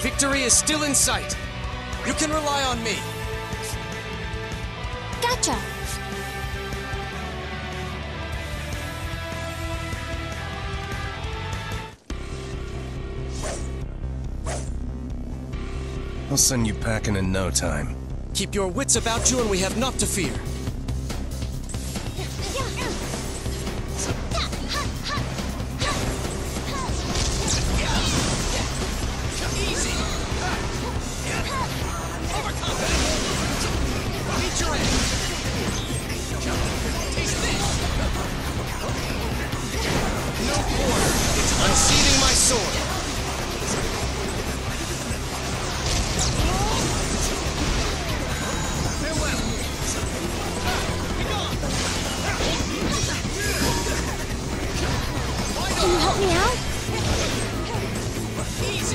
Victory is still in sight. You can rely on me. Gotcha. I'll send you packing in no time. Keep your wits about you and we have naught to fear. Easy! Overcome that! Meet your end! Taste this! No quarter! Unseating my sword! Can you help me out? Easy!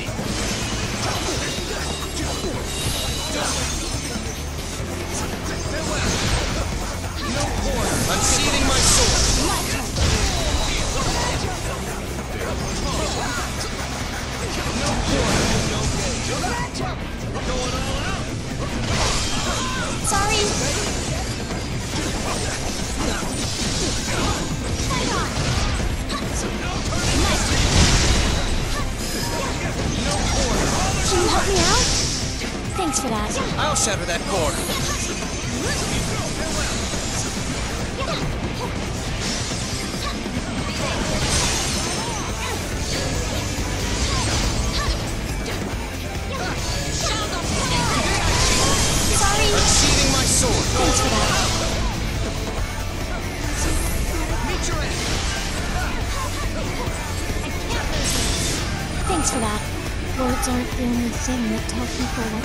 Farewell! No quarter! Unseating my sword! No quarter! No gauge! Going all out! Sorry. No quarter! Can you help me out? Thanks for that. I'll shatter that quarter! Sorry. Unseating my sword! Thanks for that. Meet your end! Thanks for that. Words aren't the only thing that tell people what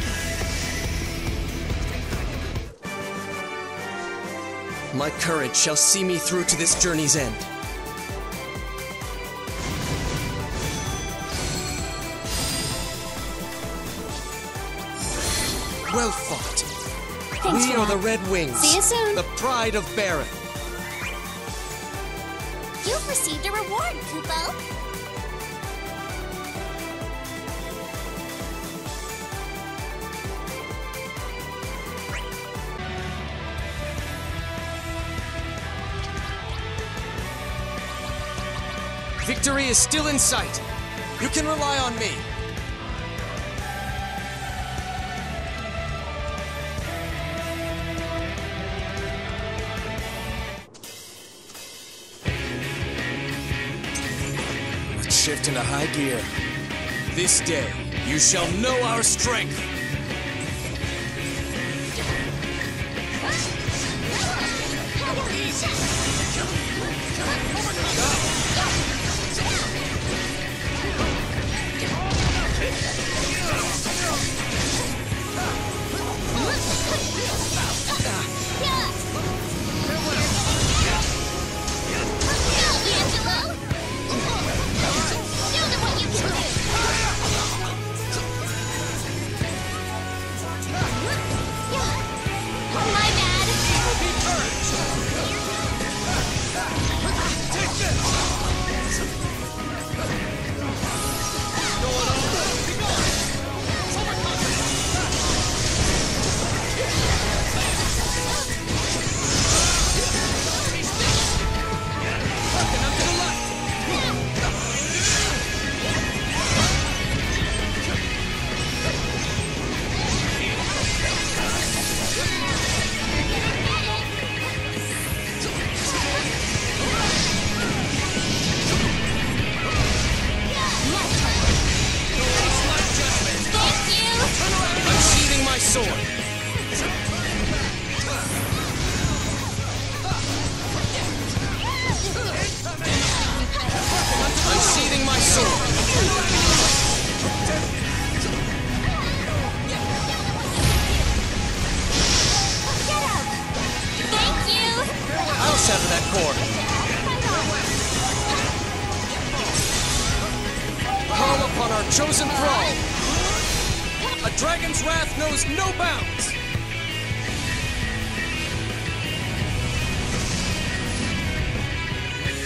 they're thinking. My courage shall see me through to this journey's end. Well fought. Thanks We for are that. the Red Wings. See you soon. The pride of Baron. You've received a reward, Kupo. Victory is still in sight. You can rely on me. Let's shift into high gear. This day, you shall know our strength. Shatter that cord. Call upon our chosen thrall. A dragon's wrath knows no bounds.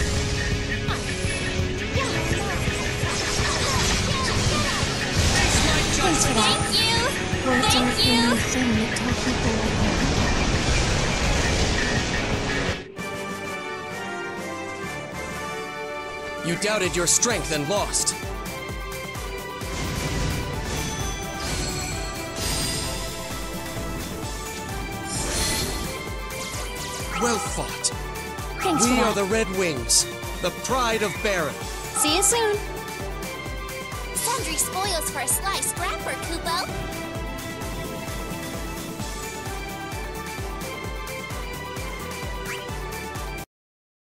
Face people like you. You doubted your strength and lost. Well fought. Thanks for We that. are the Red Wings, the pride of Baron. See you soon. Sundry spoils for a sliced wrapper, Kupo.